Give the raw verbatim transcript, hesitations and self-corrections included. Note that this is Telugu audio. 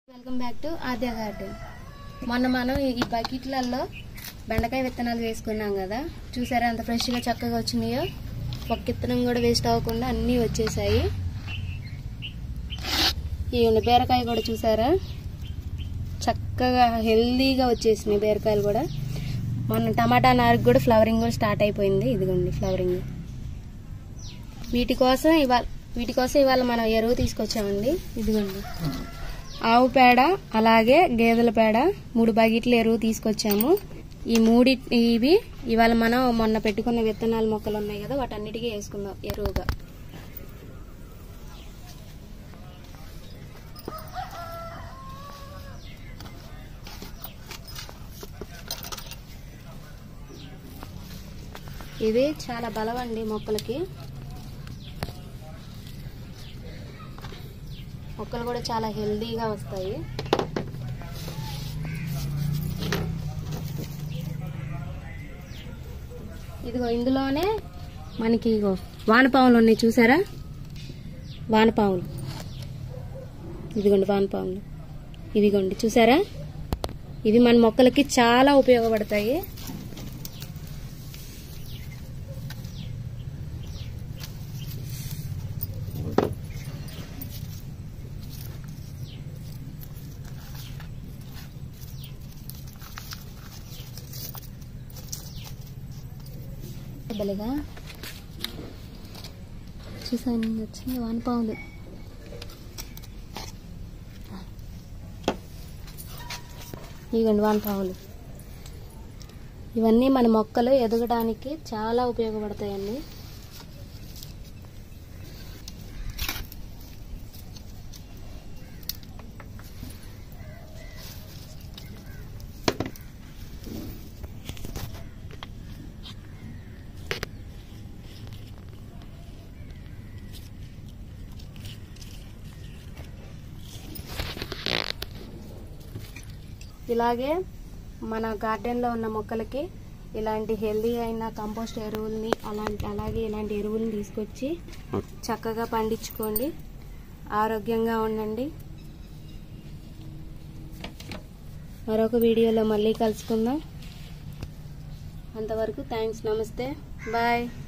Welcome back to Aadya garden. మొన్న మనం ఈ బకెట్లలో బెండకాయ విత్తనాలు వేసుకున్నాం కదా, చూసారా అంత ఫ్రెష్గా చక్కగా వచ్చినాయో. ఒక్క విత్తనం కూడా వేస్ట్ అవ్వకుండా అన్నీ వచ్చేసాయి. ఈ బీరకాయ కూడా చూసారా చక్కగా హెల్దీగా వచ్చేసినాయి బీరకాయలు కూడా. మొన్న టమాటా నారుకు కూడా ఫ్లవరింగ్ కూడా స్టార్ట్ అయిపోయింది. ఇదిగోండి ఫ్లవరింగ్. వీటి కోసం ఇవాళ వీటి కోసం ఇవాళ మనం ఎరువు తీసుకొచ్చామండి. ఇదిగోండి ఆవు పేడ అలాగే గేదెల పేడ మూడు బకెట్ల ఎరువు తీసుకొచ్చాము. ఈ మూడి ఇవి ఇవాళ మనం మొన్న పెట్టుకున్న విత్తనాల మొక్కలు ఉన్నాయి కదా, వాటన్నిటికీ వేసుకుందాం ఎరువుగా. ఇది చాలా బలం అండి మొక్కలకి. మొక్కలు కూడా చాలా హెల్దీగా వస్తాయి. ఇదిగో ఇందులోనే మనకి ఇగో వానపాములు ఉన్నాయి చూసారా, వానపాములు. ఇదిగోండి వానపాములు, ఇదిగోండి చూసారా. ఇవి మన మొక్కలకి చాలా ఉపయోగపడతాయి. బలిగా చూసాను వచ్చినాయి వానపాములు. ఇవ్వండి వానపాములు. ఇవన్నీ మన మొక్కలు ఎదగడానికి చాలా ఉపయోగపడతాయండి. ఇలాగే మన గార్డెన్లో ఉన్న మొక్కలకి ఇలాంటి హెల్దీ అయిన కంపోస్ట్ ఎరువుల్ని అలాంటి అలాగే ఇలాంటి ఎరువుల్ని తీసుకొచ్చి చక్కగా పండించుకోండి, ఆరోగ్యంగా ఉండండి. మరొక వీడియోలో మళ్ళీ కలుసుకుందాం. అంతవరకు థ్యాంక్స్, నమస్తే, బాయ్.